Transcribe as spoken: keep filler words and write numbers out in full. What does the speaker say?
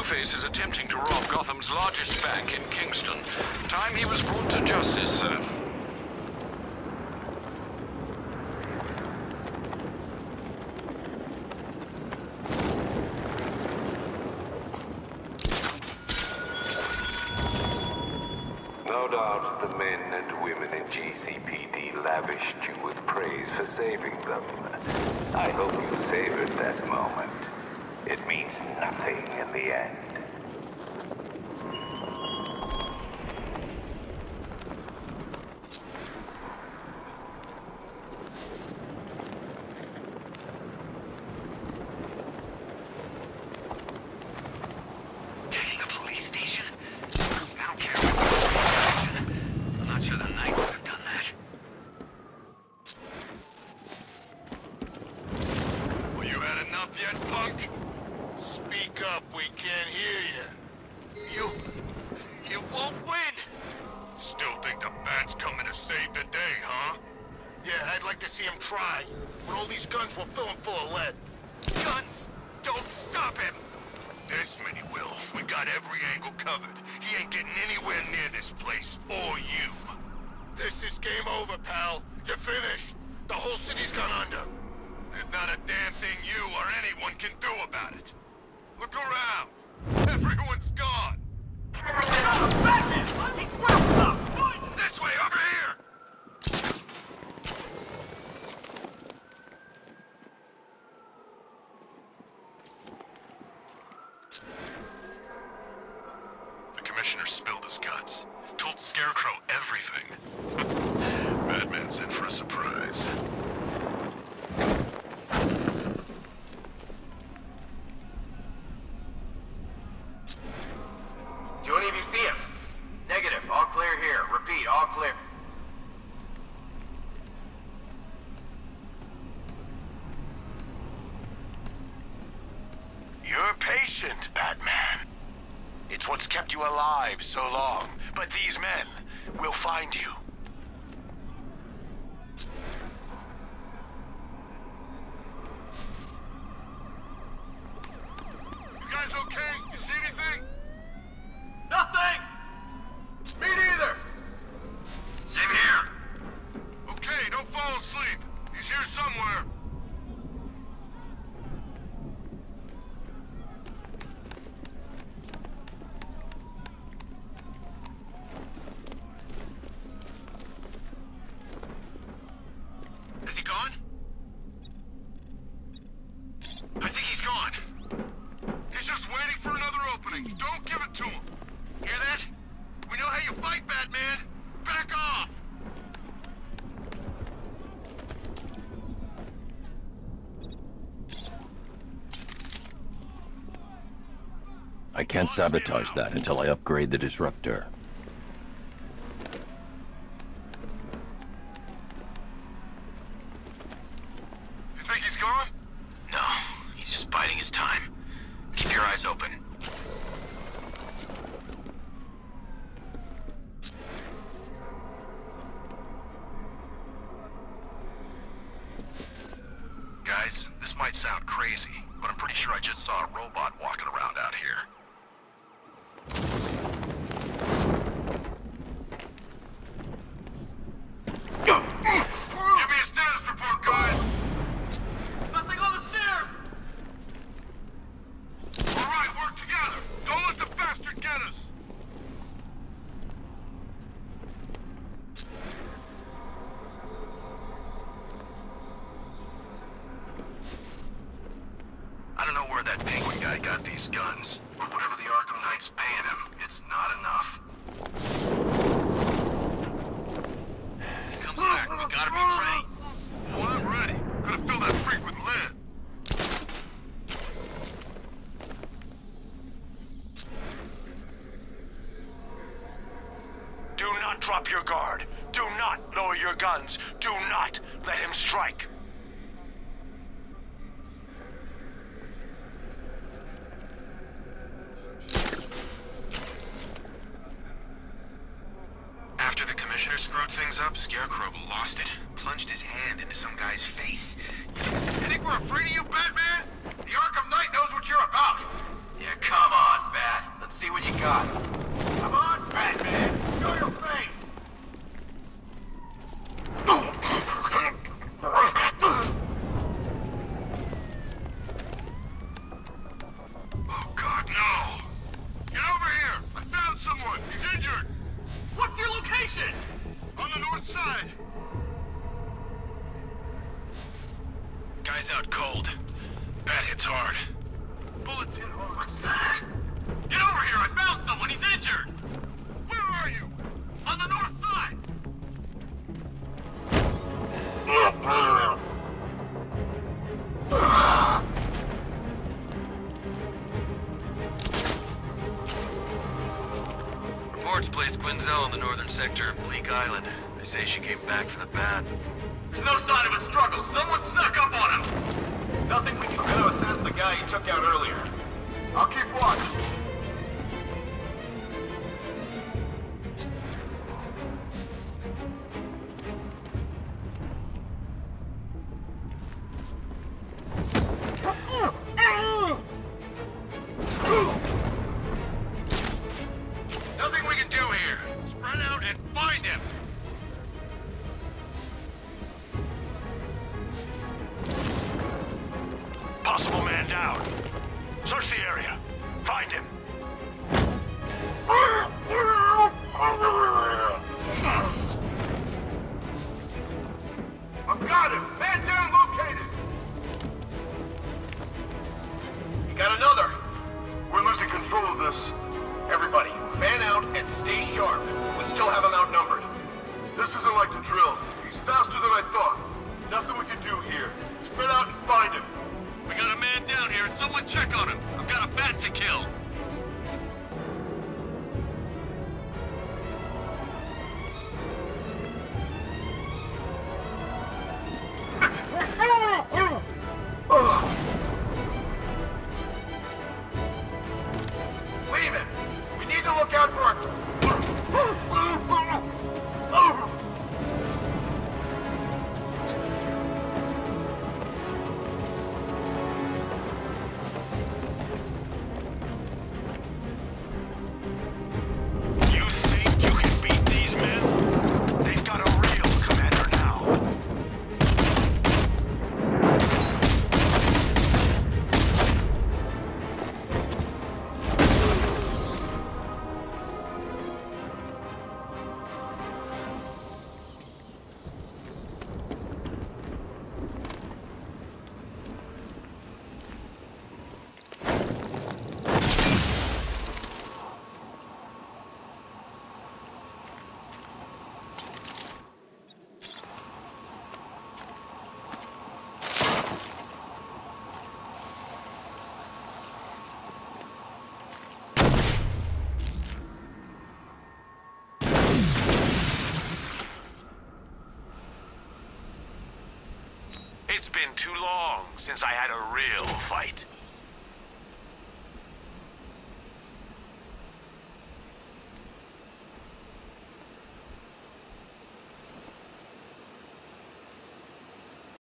Two-Face is attempting to rob Gotham's largest bank in Kingston. Time he was brought to justice, sir. No doubt the men and women in G C P D lavished you with praise for saving them. I hope you savored that moment. It means nothing in the end. Taking a police station? I don't care what police station. I'm not sure the Knight would have done that. Well, you had enough yet, punk? Speak up, we can't hear you. You... you won't win! Still think the Bat's coming to save the day, huh? Yeah, I'd like to see him try. With all these guns, we'll fill him full of lead. Guns! Don't stop him! This many will. We got every angle covered. He ain't getting anywhere near this place, or you. This is game over, pal. You're finished. The whole city's gone under. There's not a damn thing you or anyone can do about it. Look around. Everyone's gone. This way, over here! The Commissioner spilled his guts. Told Scarecrow everything. Batman's in for a surprise. Do any of you see him? Negative. All clear here. Repeat, all clear. You're patient, Batman. It's what's kept you alive so long. But these men will find you. You guys okay? You see anything? Nothing! Me neither! Same here. Okay, don't fall asleep. He's here somewhere. Is he gone? I think he's gone. He's just waiting for another opening. Don't give it to him. Hear that? We know how you fight, Batman. Back off! I can't sabotage that until I upgrade the disruptor. You think he's gone? No, he's just biding his time. Keep your eyes open. Guys, this might sound crazy, but I'm pretty sure I just saw a robot walking around out here. Give me a status report, guys! Nothing on the stairs! All right, work together! Don't let the bastard get us! I don't know where that penguin guy got these guns, but whatever the Arkham Knight's paying him, it's not enough. He comes back, we gotta be ready. Well, I'm ready. Gonna fill that freak with lead. Do not drop your guard. Do not lower your guns. Do not let him strike. After the Commissioner screwed things up, Scarecrow lost it. Plunged his hand into some guy's face. You think we're afraid of you, Batman? The Arkham Knight knows what you're about. Yeah, come on, Batman. hits hard. Bullets hit hard. What's that? Get over here! I found someone! He's injured! Where are you? On the north side! Reports placed Quinzel in the northern sector of Bleak Island. They say she came back for the bat. There's no sign of a struggle. Someone snuck up on him! Nothing we can do to assess the guy he took out earlier. I'll keep watch. Nothing we can do here. Spread out and find him. Possible man down. Search the area. Find him. I've got him! Man down located! You got another! We're losing control of this. Everybody, fan out and stay sharp. We still have him outnumbered. This isn't like the drill. He's faster than I thought. Nothing we can do here. Spread out and find him. We got a man down here. Someone check on him. I've got a bat to kill. Leave it. We need to look out for our... You think you can beat these men? They've got a real commander now. It's been too long since I had a real fight.